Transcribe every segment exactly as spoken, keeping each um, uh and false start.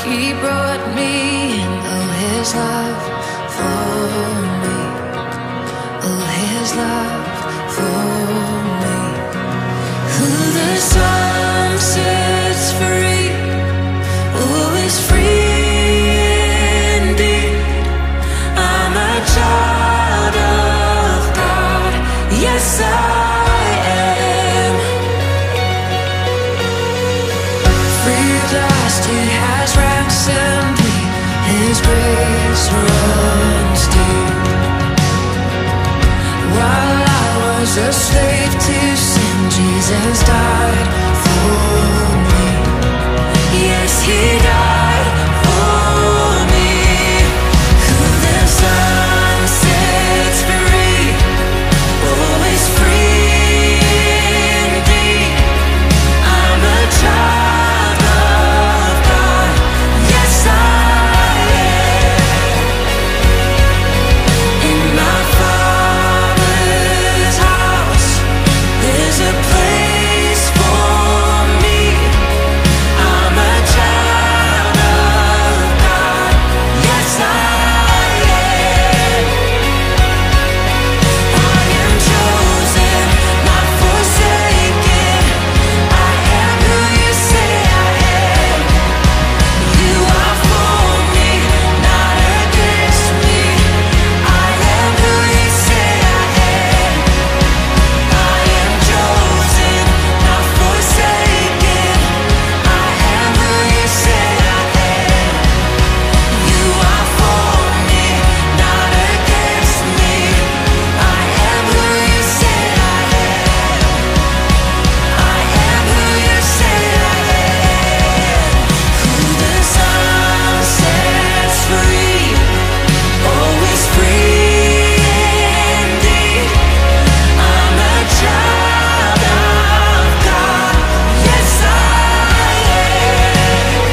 He brought me in, oh his love for me, oh his love for me. Who the sun sets free, oh is free indeed. I'm a child of God, yes I am. Free at last, He has ransomed me, His grace runs deep. While I was a slave to sin, Jesus died for me. Yes, He died for me. Who the Son sets free, oh, is free indeed. I'm a child of God, yes I am. In my Father's house, there's a place for me. I'm a child of God, yes I am. I am chosen, not forsaken. I am who you say I am. You are for me, not against me. I am who you say I am. I am chosen, not forsaken. I am who you say I am. You are for me, not against me. I am who you say I am. I am who you say I am. Who the Son sets free, oh, is free indeed. I'm a child of God, yes I am.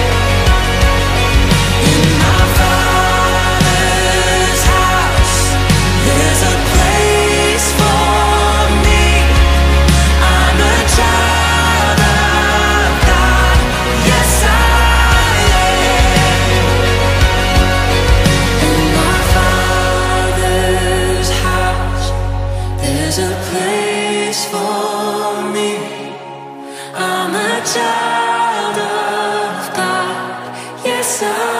In my Father's house, there's a place for me. I'm a child of God, yes I am. In my Father's house, there's a place for me. I'm a child of God, yes I am.